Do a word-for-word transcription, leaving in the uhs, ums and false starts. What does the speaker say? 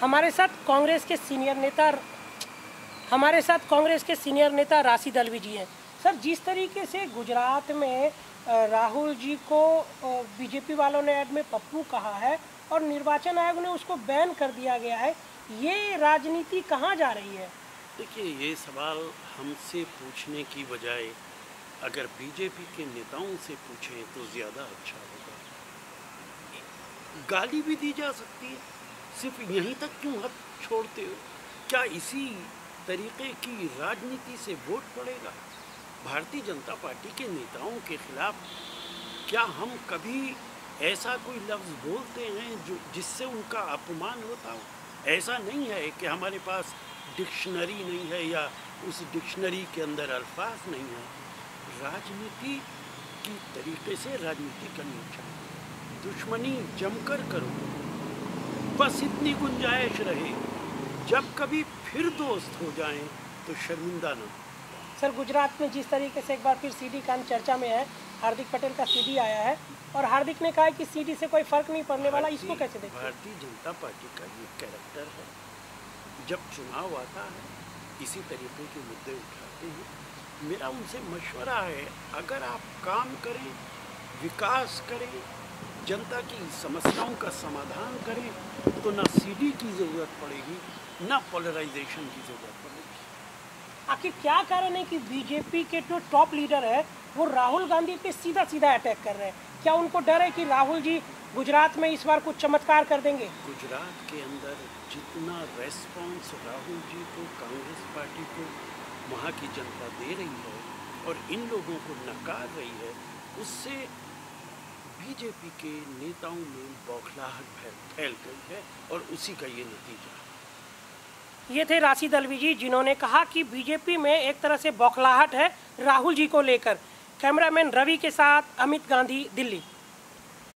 हमारे साथ कांग्रेस के सीनियर नेता हमारे साथ कांग्रेस के सीनियर नेता राशिद अल्वी जी हैं। सर, जिस तरीके से गुजरात में राहुल जी को बीजेपी वालों ने ऐड में पप्पू कहा है और निर्वाचन आयोग ने उसको बैन कर दिया गया है, ये राजनीति कहाँ जा रही है? देखिए, ये सवाल हमसे पूछने की बजाय अगर बीजेपी के नेताओं से पूछें तो ज़्यादा अच्छा होगा। गाली भी दी जा सकती है, सिर्फ यहीं तक क्यों हद छोड़ते हो? क्या इसी तरीके की राजनीति से वोट पड़ेगा? भारतीय जनता पार्टी के नेताओं के खिलाफ क्या हम कभी ऐसा कोई लफ्ज़ बोलते हैं जो जिससे उनका अपमान होता हो? ऐसा नहीं है कि हमारे पास डिक्शनरी नहीं है या उस डिक्शनरी के अंदर अल्फाज नहीं है। राजनीति की तरीके से राजनीति करनी चाहिए, दुश्मनी जमकर करो, बस इतनी गुंजाइश रहे, जब कभी फिर दोस्त हो जाएं तो शर्मिंदा न। सर, गुजरात में जिस तरीके से एक बार फिर सीडी कांड चर्चा में है, हार्दिक पटेल का सीडी आया है और हार्दिक ने कहा है कि सीडी से कोई फर्क नहीं पड़ने वाला, इसको कैसे देखते हैं? भारतीय जनता पार्टी का ये कैरेक्टर है, जब चुनाव आता है इसी तरीके के मुद्दे उठाते हैं। मेरा उनसे मशवरा है, अगर आप काम करें, विकास करें, जनता की समस्याओं का समाधान करें तो ना सीडी की ज़रूरत पड़ेगी, ना पोलराइजेशन की ज़रूरत पड़ेगी। आखिर क्या कारण है कि बीजेपी के जो टॉप लीडर है वो राहुल गांधी पे सीधा सीधा अटैक कर रहे हैं? क्या उनको डर है कि राहुल जी गुजरात में इस बार कुछ चमत्कार कर देंगे? गुजरात के अंदर जितना रेस्पॉन्स राहुल जी को, कांग्रेस पार्टी को वहाँ की जनता दे रही है और इन लोगों को नकार रही है, उससे बीजेपी के नेताओं में बौखलाहट फैल गई है और उसी का ये नतीजा। ये थे राशिद अल्वी जी, जिन्होंने कहा कि बीजेपी में एक तरह से बौखलाहट है राहुल जी को लेकर। कैमरामैन रवि के साथ अमित गांधी, दिल्ली।